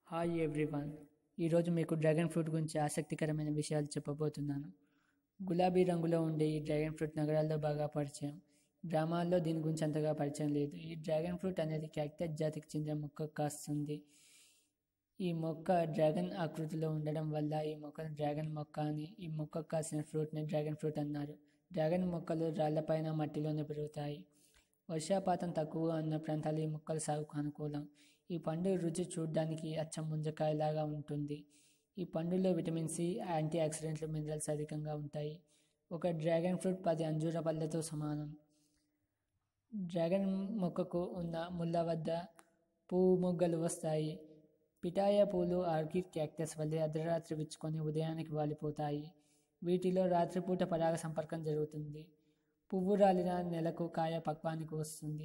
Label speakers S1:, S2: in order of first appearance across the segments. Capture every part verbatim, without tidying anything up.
S1: Hi everyone. ఈరోజు మీకు dragon fruit గురించి ఆసక్తికరమైన విషయాలు చెప్పబోతున్నాను. గులాబీ రంగులో ఉండే ఈ డ్రాగన్ ఫ్రూట్ నగరాల్లో బాగా పరిచయం, గ్రామాల్లో దీని గురించి అంతగా పరిచయం లేదు. ఈ డ్రాగన్ ఫ్రూట్ అనేది క్యాక్టస్ జాతికి చెందిన మొక్క కాస్తుంది. ఈ మొక్క డ్రాగన్ ఆకృతిలో ఉండడం వల్ల ఈ మొక్కను డ్రాగన్ మొక్క అని, ఈ మొక్క కాసిన ఫ్రూట్ని డ్రాగన్ ఫ్రూట్ అన్నారు. డ్రాగన్ మొక్కలు రాళ్లపైన మట్టిలోనే పెరుగుతాయి. వర్షపాతం తక్కువ ఉన్న ప్రాంతాలు ఈ మొక్కల సాగుకు అనుకూలం. ఈ పండు రుచి చూడడానికి అచ్చం ముంజకాయలాగా ఉంటుంది. ఈ పండులో విటమిన్ సి, యాంటీ ఆక్సిడెంట్లు, మినరల్స్ అధికంగా ఉంటాయి. ఒక డ్రాగన్ ఫ్రూట్ పది అంజూర పళ్ళతో సమానం. డ్రాగన్ మొక్కకు ఉన్న ముళ్ళ వద్ద పువ్వు మొగ్గలు వస్తాయి. పిటాయ పూలు ఆర్కిడ్ క్యాక్టస్ వల్లే అర్ధరాత్రి విచ్చుకొని ఉదయానికి వాలిపోతాయి. వీటిలో రాత్రిపూట పరాగ సంపర్కం జరుగుతుంది. పువ్వు రాలిన నెలకు కాయ పక్వానికి వస్తుంది.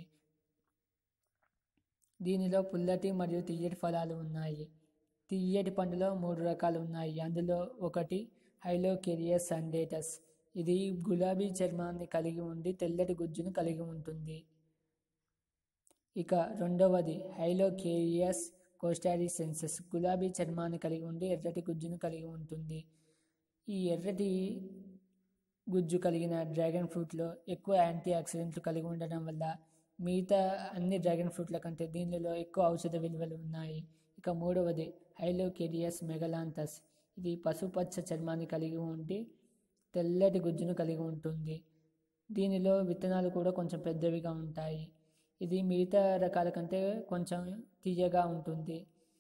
S1: దీనిలో పుల్లటి మరియు తియ్యటి ఫలాలు ఉన్నాయి. తియ్యటి పండులో మూడు రకాలు ఉన్నాయి. అందులో ఒకటి హైలోకేరియస్ సండేటస్. ఇది గులాబీ చర్మాన్ని కలిగి ఉండి తెల్లటి గుజ్జును కలిగి ఉంటుంది. ఇక రెండవది హైలోకేరియస్ కోస్టారిసెన్సిస్. గులాబీ చర్మాన్ని కలిగి ఉండి ఎర్రటి గుజ్జును కలిగి ఉంటుంది. ఈ ఎర్రటి గుజ్జు కలిగిన డ్రాగన్ ఫ్రూట్లో ఎక్కువ యాంటీ ఆక్సిడెంట్లు కలిగి ఉండడం వల్ల మిగతా అన్ని డ్రాగన్ ఫ్రూట్ల కంటే దీనిలో ఎక్కువ ఔషధ విలువలు ఉన్నాయి. ఇక మూడవది హైలోకేరియస్ మెగలాంథస్. ఇది పసుపచ్చ చర్మాన్ని కలిగి ఉండి తెల్లటి గుజ్జును కలిగి ఉంటుంది. దీనిలో విత్తనాలు కూడా కొంచెం పెద్దవిగా ఉంటాయి. ఇది మిగతా రకాల కంటే కొంచెం తీయగా ఉంటుంది.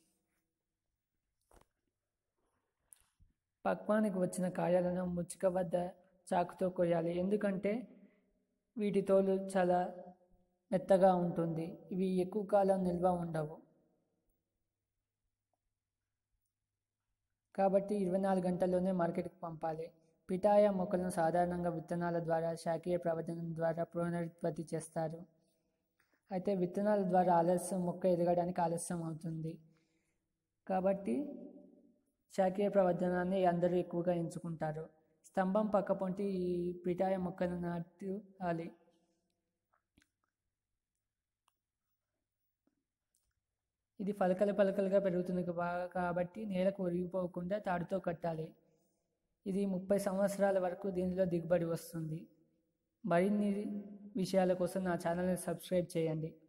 S1: పక్వానికి వచ్చిన కాయలను ముచ్చిక వద్ద చాకుతో కొయ్యాలి, ఎందుకంటే వీటి తోలు చాలా మెత్తగా ఉంటుంది. ఇవి ఎక్కువ కాలం నిల్వ ఉండవు, కాబట్టి ఇరవై నాలుగు గంటల్లోనే మార్కెట్కి పంపాలి. పిటాయ మొక్కలను సాధారణంగా విత్తనాల ద్వారా, శాఖీయ ప్రవర్ధనం ద్వారా పునరుత్పత్తి చేస్తారు. అయితే విత్తనాల ద్వారా ఆలస్యం మొక్క ఎదగడానికి ఆలస్యం అవుతుంది. కాబట్టి శాఖీయ ప్రవర్ధనాన్ని అందరూ ఎక్కువగా ఎంచుకుంటారు. స్తంభం పక్క పొంటి ఈ పిటాయ మొక్కను నాటాలి. ఇది పలకలు పలకలుగా పెరుగుతుంది కాబట్టి నేలకు ఒరిగిపోకుండా తాడుతో కట్టాలి. ఇది ముప్పై సంవత్సరాల వరకు దీనిలో దిగుబడి వస్తుంది. మరిన్ని విషయాల కోసం నా ఛానల్ని సబ్స్క్రైబ్ చేయండి.